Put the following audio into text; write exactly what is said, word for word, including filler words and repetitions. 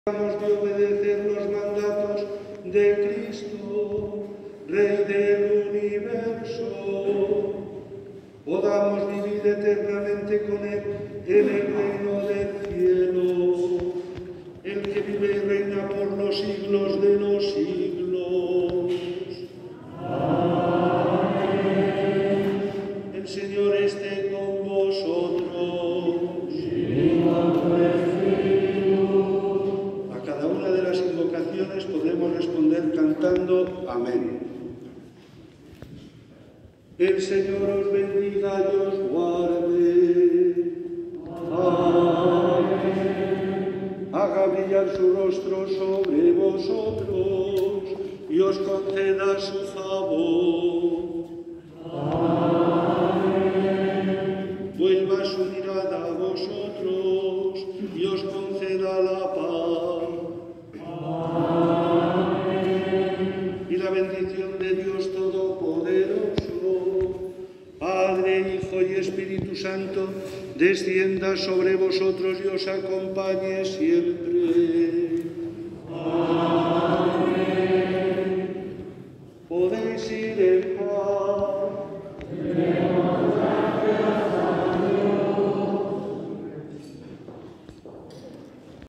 de obedecer los mandatos de Cristo, Rey del universo, podamos vivir eternamente con Él en el reino del cielo, el que vive y reina por los siglos de los siglos. Amén. El Señor esté con vosotros. Podemos responder cantando amén. El Señor os bendiga y os guarde. Amén. Haga brillar su rostro sobre vosotros y os conceda su favor. Amén. Vuelva su mirada a vosotros y os conceda la paz. La bendición de Dios Todopoderoso, Padre, Hijo y Espíritu Santo, descienda sobre vosotros y os acompañe siempre.